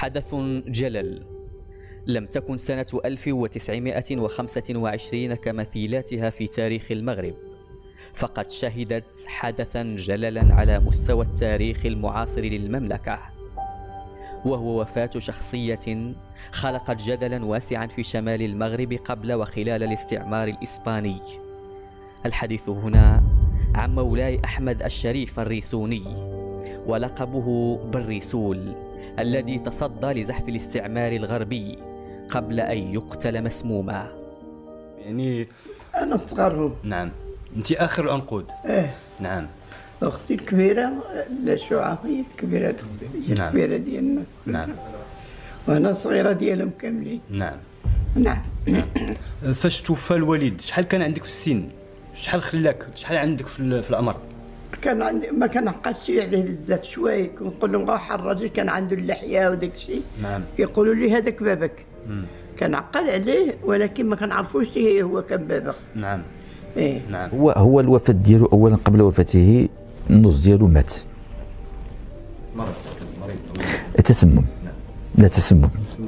حدث جلل. لم تكن سنة 1925 كمثيلاتها في تاريخ المغرب، فقد شهدت حدثا جللا على مستوى التاريخ المعاصر للمملكة، وهو وفاة شخصية خلقت جدلا واسعا في شمال المغرب قبل وخلال الاستعمار الإسباني. الحديث هنا عن مولاي أحمد الشريف الريسوني، ولقبه بالريسول، الذي تصدى لزحف الاستعمار الغربي قبل أن يقتل مسموما. يعني أنا أصغرهم. نعم. أنت آخر الأنقود. نعم. أختي الكبيرة الشعاع هي الكبيرة، أختي هي نعم. الكبيرة ديالنا. نعم. وأنا صغيرة ديالهم كاملين. نعم. نعم. فاش توفى الوالد شحال كان عندك في السن؟ شحال خلاك؟ شحال عندك في العمر؟ كان عندي ما كنعقلش عليه بزاف شويه، كنقول لهم غا الراجل كان عنده اللحيه وداك الشيء. نعم. يقولوا لي هذاك بابك. كنعقل عليه ولكن ما كنعرفوش هو كان بابا. نعم. ايه. نعم. هو الوفاة ديالو اولا قبل وفاته النص ديالو مات. مرض. تسمم. لا تسمم.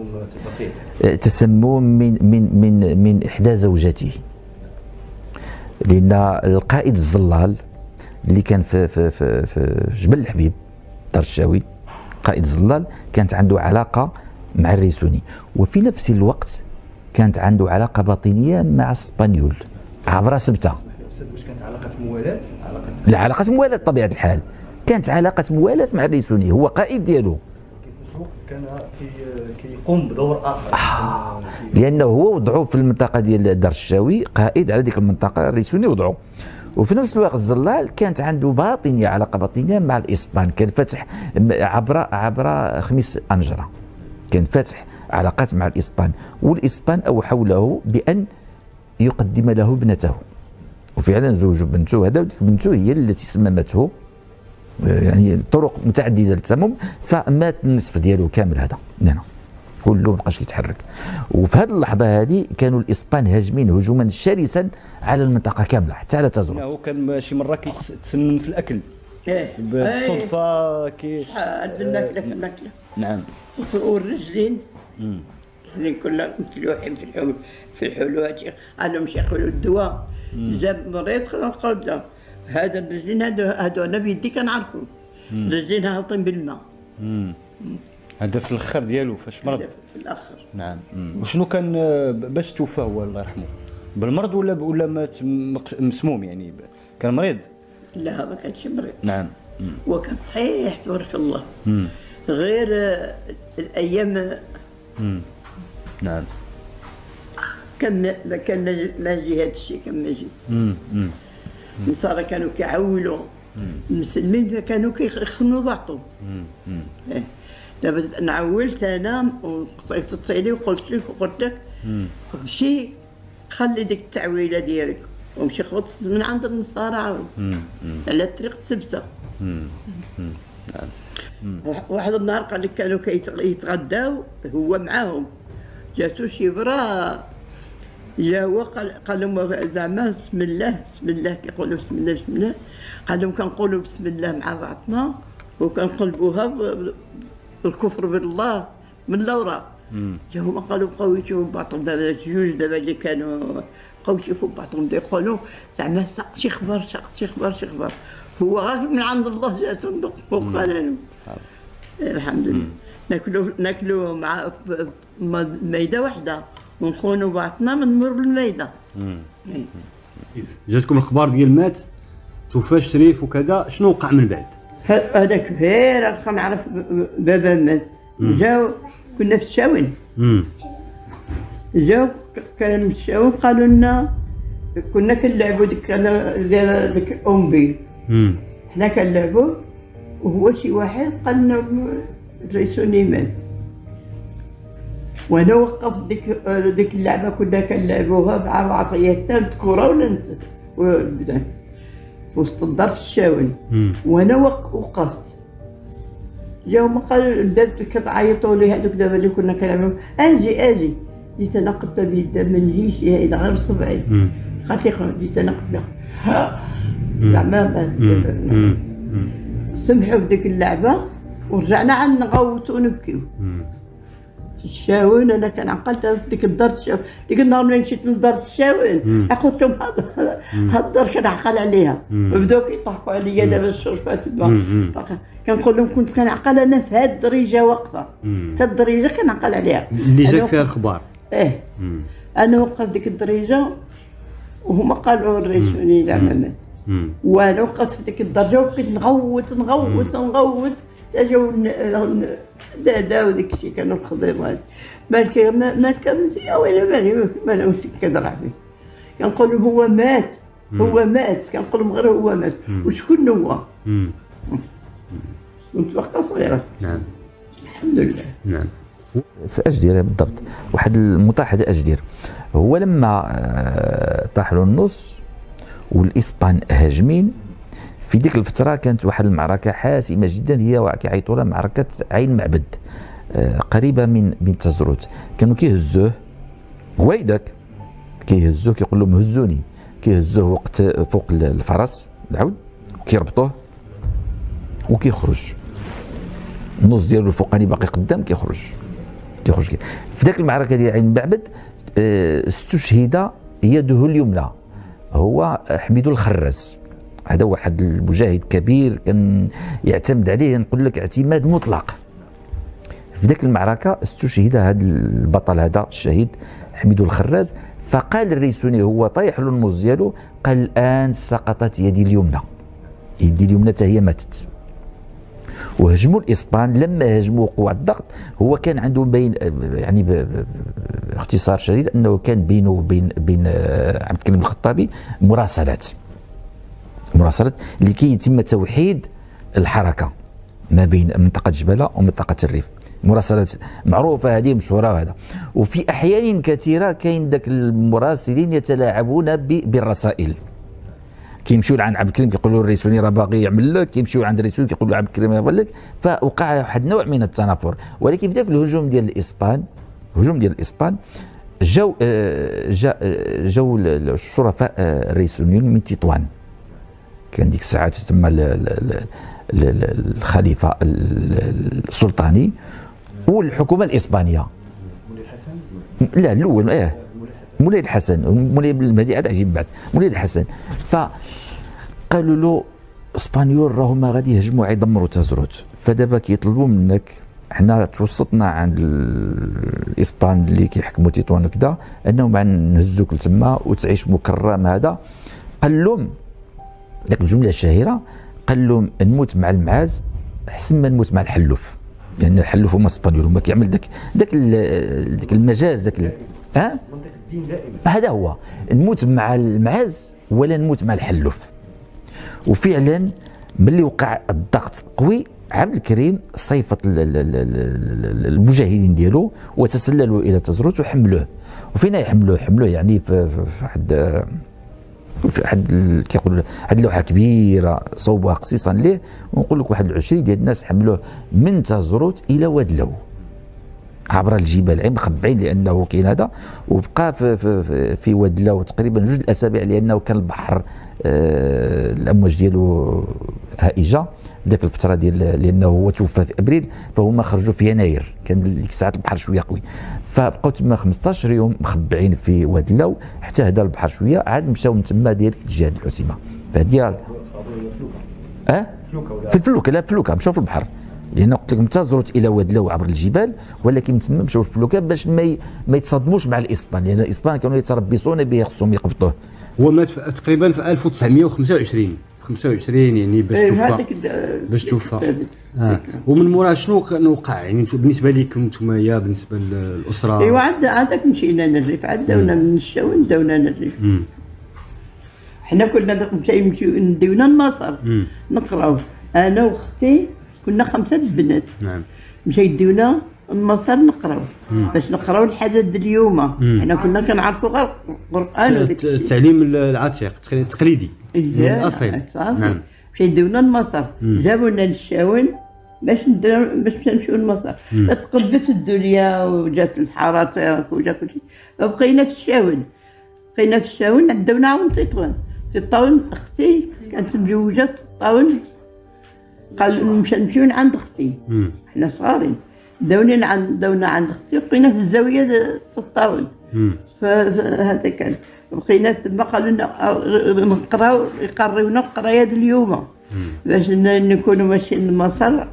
تسمم من احدى زوجاته. لان القائد الزلال اللي كان في جبل الحبيب دار الشاوي، قائد الزلال كانت عنده علاقه مع الريسوني، وفي نفس الوقت كانت عنده علاقه باطنيه مع الاسبانيول عبر سبته. واش كانت علاقه موالاه؟ لا، علاقه موالاه بطبيعه الحال، كانت علاقه موالاه مع الريسوني، هو قائد ديالو. كان كيقوم بدور اخر. لانه هو وضعه في المنطقه ديال دار الشاوي، قائد على ديك المنطقه، الريسوني وضعه. وفي نفس الوقت الزلال كانت عنده باطنيه، علاقه باطنيه مع الاسبان، كان فاتح عبر خميس انجره، كان فاتح علاقات مع الاسبان، والاسبان اوحوا له بان يقدم له ابنته، وفعلا زوج بنته. هذا بنته هي التي سممته، يعني طرق متعدده للتسمم، فمات النصف ديالو كامل. هذا هنا كله مابقاش كيتحرك. وفي هذه اللحظه هذه كانوا الاسبان هاجمين هجوما شرسا على المنطقه كامله حتى على تزور. هو كان شي مره كيتسنن في الاكل. بالصدفه شحال في الماكله. نعم. والرجلين الرجلين كلها متلوحين في الحلوات. قال لهم ياكلوا الدواء. جاب مريض قال له هذا الرجلين هادو انا بيدي كنعرفهم. الرجلين هابطين بالماء. هذا في الاخر ديالو فاش مرض. في الاخر. نعم. وشنو كان باش توفى هو الله يرحمه؟ بالمرض ولا مات مسموم يعني؟ كان مريض؟ لا ما كانش مريض. نعم. وكان صحيح تبارك الله. غير الايام. نعم. كان ما جي هذا الشيء، كان ما جي. النصارى كانوا كيعولوا المسلمين، كانوا كيخنوا بعضهم. دابا نعولت انا وصيفطت لي وقلت لك مشي خلي ديك التعويله ديالك، ومشي خبطت من عند النصارى عاود على طريق سبته. واحد النهار قال لك كانوا كيتغداو هو معاهم، جاتو شي برا جا هو قال لهم زعما بسم الله بسم الله، كيقولوا بسم الله بسم الله. قال لهم كنقولوا بسم الله مع بعضنا وكنقلبوها بالكفر بالله من الاوراق. جا هما قالوا بقاو يشوفوا بعضهم. دابا جوج دابا اللي كانوا بقاو يشوفوا بعضهم يقولوا زعما ساق شي خبر شي خبر. هو غير من عند الله جا صندوق وقال لهم الحمد لله. ناكلوا مع ميده واحده ونخونوا بعضنا من مر الميده. جاتكم الخبار ديال مات توفى شريف وكذا، شنو وقع من بعد؟ هذاك غير كنعرف بابا مات. جاو كنا في الشاون. جاو كان في الشاون قالوا لنا كنا كنلعبوا ديك اومبي. حنا كنلعبوا وهو شي واحد قال لنا الريسوني مات. وانا وقفت ديك اللعبه كنا كنلعبوها مع بعضياتنا الكره ولا في وسط الدار في الشاون. وانا وقفت. جاو ما قالوا بدات كتعيطوا لي هذوك دابا اللي كنا كنلعبوا اجي. جيت انا قلت بيدها ما نجيش هذا غير صبعي. قالت لي خرج. جيت انا قلت لها زعما سمحوا بديك اللعبه ورجعنا عاد نغوتوا ونبكيو. الشاون انا كان عقلت في ديك الدار الشاون، ديك النهار ملي مشيت لدار الشاون قلت لهم هاد الدار كنعقل عليها، وبداو كيضحكوا عليا دابا الشرفات كنقول لهم كنت كنعقل انا في هاد الدريجه واقفه، حتى الدريجه كنعقل عليها اللي جاك فيها الخبار. انا وقف ديك الدريجه وهما قالوا الريسوني العمامات، وانا وقفت في ديك الدرجه وبقيت نغوت نغوت نغوت حتى جاو دادا وديك الشيء كانوا الخضيم ما كان يا ويلي مالي واش كنهضر فيه، كنقول لهم هو مات هو مات، كنقول لهم غير هو مات وشكون هو؟ كنت وقتها صغيره. نعم الحمد لله. نعم. في أجدير بالضبط، واحد المطاح هذا أجدير هو لما طاح له النص والإسبان هاجمين في ديك الفترة كانت واحد المعركة حاسمة جدا، هي كيعيطوا لها معركة عين معبد قريبة من تزروت. كانوا كيهزوه هو يداك كيهزوه كيقول لهم هزوني، كيهزوه وقت فوق الفرس العود كيربطوه وكيخرج النص ديالو الفوقاني باقي قدام كيخرج. في ذاك المعركة ديال عين معبد استشهد يده اليمنى هو حميد الخراز، هذا واحد المجاهد كبير كان يعتمد عليه نقول لك اعتماد مطلق. في ذاك المعركة استشهد هذا البطل هذا الشهيد حميد الخراز، فقال الريسوني هو طايح له النص ديالو قال الآن سقطت يدي اليمنى، يدي اليمنى حتى هي ماتت. وهجموا الاسبان، لما هجموا قوى الضغط هو كان عنده بين يعني باختصار شديد انه كان بينه وبين عبد الكريم الخطابي مراسلات لكي يتم توحيد الحركه ما بين منطقه جبله ومنطقه الريف. مراسلات معروفه هذه مشهوره وهذا، وفي احيان كثيره كاين ذاك المراسلين يتلاعبون بالرسائل، كيمشيو لعند عبد الكريم كيقولوا الريسوني راه باغي يعمل لك، كيمشيو عند الريسوني كيقولوا عبد الكريم يعمل لك، فوقع واحد النوع من التنافر. ولكن في ذاك الهجوم ديال الاسبان جاو الشرفاء الريسونيون من تطوان، كان ديك الساعات تسمى الخليفه السلطاني والحكومه الاسبانيه. لا الاول مولاي الحسن، مولاي المهدي عاد عجيب بعد مولاي الحسن. فقالوا له اسبانيول راهما غادي يهجموا يدمروا تزروت، فدابا كيطلبوا منك حنا توسطنا عند الاسبان اللي كيحكموا تطوان وكذا انهم نهزوك لتما وتعيش مكرم. هذا قال لهم ذاك الجمله الشهيره، قال لهم نموت مع المعاز احسن ما نموت مع الحلوف، لان الحلوف هما اسبانيول، هما كيعمل ذاك المجاز ذاك هذا هو نموت مع المعاز ولا نموت مع الحلوف. وفعلا ملي وقع الضغط قوي عبد الكريم صيفط المجاهدين ديالو وتسللوا الى تزروت وحملوه. وفينا يحملوه يعني في واحد كيقولوا واحد لوحه كبيره صوبوها قصيصا ليه، ونقول لك واحد 20 ديال الناس حملوه من تزروت الى وادلو عبر الجبال عين مخبعين لانه كاين هذا، وبقى في وادلو تقريبا 2 الاسابيع لانه كان البحر الامواج ديالو هائجه ذاك الفتره ديال، لانه هو توفى في ابريل فهما خرجوا في يناير، كان ديك الساعات البحر شويه قوي، فبقاو تما 15 يوم مخبعين في وادلو حتى هدا البحر شويه، عاد مشاو من تما ديال الجهاد الحسيمه فهادي في الفلوكه. لا فلوكه مشاو في البحر، لان قلت لكم تزرت الى وادلو عبر الجبال، ولكن تما مشاو في الفلوكه باش ما يتصادموش مع الاسبان، لان الاسبان كانوا يتربصون به خصهم يقبطوه. هو مات تقريبا في 1925 يعني باش توفى. ومن مورا شنو وقع يعني بالنسبه لكم نتوما يا بالنسبه للاسره؟ ايوا عندك مشينا للريف، عداونا من الشاون داونا للريف. حنا كنا نمشيو نديونا لمصر نقراو، انا واختي كنا 5 بنات. نعم. مشاو يديونا لمصر نقراو باش نقراو الحاجات ديال اليوم. حنا كنا كنعرفوا غير القران التعليم العتيق التقليدي الاصيل. نعم. مشاو يديونا لمصر، جابونا للشاون باش نمشيو لمصر. تقبت الدنيا وجات الحرائق وجا كلشي، بقينا في الشاون عداونا عاون تطاون. اختي كانت مزوجه في تطاون، قال نمشيو عند اختي حنا صغارين، دونا عند اختي بقينا في الزاويه الطاول. فهذا كان بقينا تما قالوا لنا نقراو يقريونا القرايه د اليوم باش نكونوا ماشيين لمصر.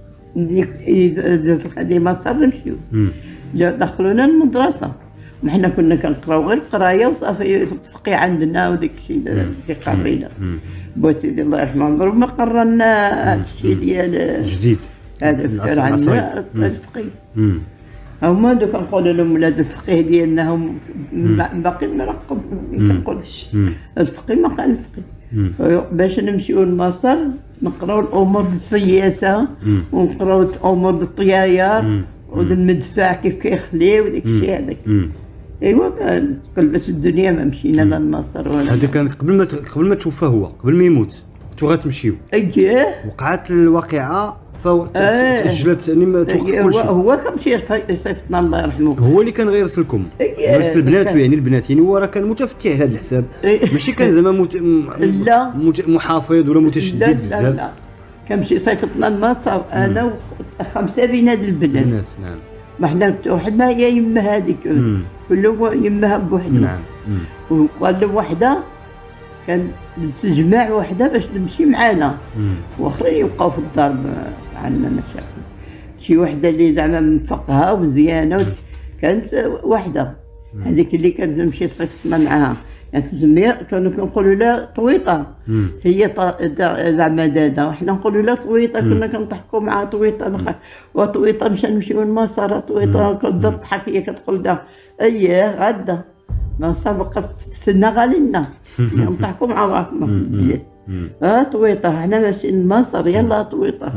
هذه مصر نمشيو دخلونا المدرسه وحنا كنا كنقراو غير القرايه وصافي الفقيه عندنا وداك الشيء اللي قرينا. بوسيدي الله يرحمه عمره ما قرنا هذا الشيء ديال جديد هذا كان عندنا الفقيه. هما دوك كنقولوا لهم ولاد الفقيه ديالنا هم باقيين مرقب كنقول الفقيه ما قال الفقيه باش نمشيو لمصر نقراو الامور ديال السياسه ونقراو الامور ديال الطياير وديال المدفع كيف كيخليو وداك الشيء هذاك. ايوا قلبت الدنيا ما مشينا لا لمصر ولا هذا كان قبل ما توفى هو قبل ما يموت انتو غتمشيو. اييه وقعت الواقعه تاجلت يعني ما توقف كلشي. هو كنمشي صيفطنا الله يرحمه هو اللي كان غيرسلكم يرسل بناته يعني البنات يعني هو راه كان متفتح على هذا الحساب ماشي كان زعما محافظ ولا متشدد بزاف. لا كنمشي صيفطنا لمصر انا وخمسه بنات البنات. نعم ما حنا واحد ما هي يما هذيك كل يمها بوحده. نعم وقال له وحده كان تجمع وحده باش تمشي معانا واخرين يبقاو في الدار عندنا مشاكل. شي وحده اللي زعما مفقهه ومزيانه كانت وحده هذيك اللي كانت تمشي صيفطنا معاها يعني كانوا كنقولوا لها طويطه هي زعما دادا وحنا نقولوا لها طويطه كنا كنضحكوا معها طويطه وطويطه مشى نمشيو لمصر طويطه كتبدا تضحك هي كتقول لها اييه غدا ما سبق تسنى غالينا نضحكوا مع بعضنا. طويطه حنا ماشيين لمصر يلا طويطه.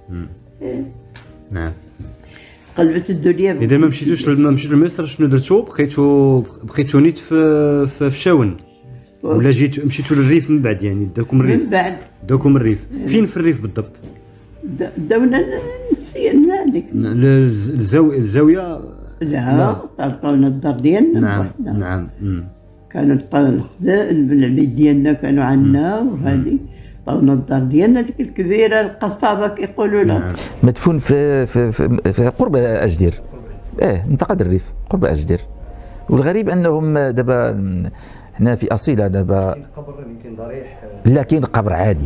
نعم قلبت الدنيا. اذا ما مشيتوش لمصر شنو درتو؟ بقيتو نيت في الشاون ولا مشيتو للريف من بعد يعني داكم الريف؟ من بعد داكم الريف. فين في الريف بالضبط؟ داونا نسينا هذيك الزاويه. لا طلقونا الدار ديالنا. نعم كانوا العبيد ديالنا كانوا عندنا وهذه طلقونا الدار ديالنا ديك الكبيره القصابه كيقولوا لها. مدفون في قرب اجدير. منطقه الريف قرب اجدير. والغريب انهم دابا حنا في اصيله دابا القبر يمكن ضريح. لا كاين قبر عادي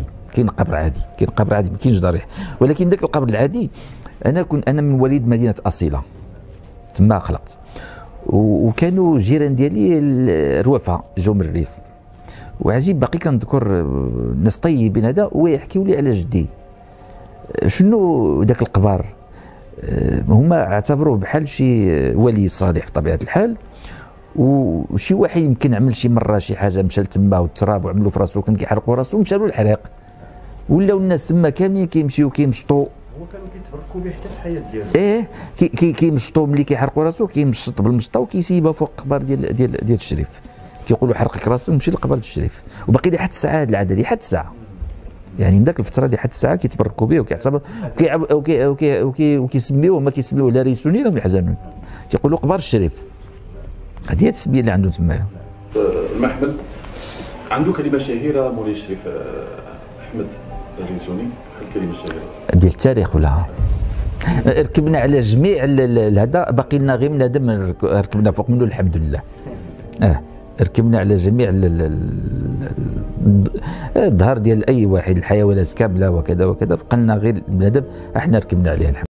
ما كاينش ضريح ولكن ذاك القبر العادي انا من وليد مدينه اصيله تما خلقت وكانوا جيران ديالي الروافه جاو من الريف وعجيب باقي كنذكر ناس طيبين هذا ويحكيوا لي على جدي شنو ذاك القبر هما اعتبروه بحال شي ولي صالح بطبيعه الحال وشي واحد يمكن عمل شي مره شي حاجه مشى لتما والتراب وعملوا في راسو كان كيحرقوا راسو ومشى له الحريق ولاو الناس تما كاملين كيمشيو كيمشطوا. هو كانوا كيتبركوا به حتى الحياه ديالو. كيمشطوا ملي كيحرقوا راسو كيمشط بالمشطه وكيسيبها فوق القبر ديال الشريف كيقولوا حرقك راسك مشي للقبر الشريف وباقي لي حتى الساعه هذه العاده لي حتى الساعه يعني من ذاك الفتره اللي حتى الساعه كيتبركوا به وكيعتبر وكيسميوه ما كيسميوه لا ريسوني لا يحزنون كيقولوا قبر الشريف. هذه هي التسميه اللي عندهم تمايا. المحمل عنده كلمه شهيره مولاي الشريف احمد الريسوني بحال الكلمه الشهيره ديال التاريخ ولا ركبنا على جميع هذا باقي لنا غير بنادم ركبنا فوق منه الحمد لله. ركبنا على جميع الظهر ديال اي واحد الحيوانات كامله وكذا بقى لنا غير بنادم احنا ركبنا عليه الحمد لله.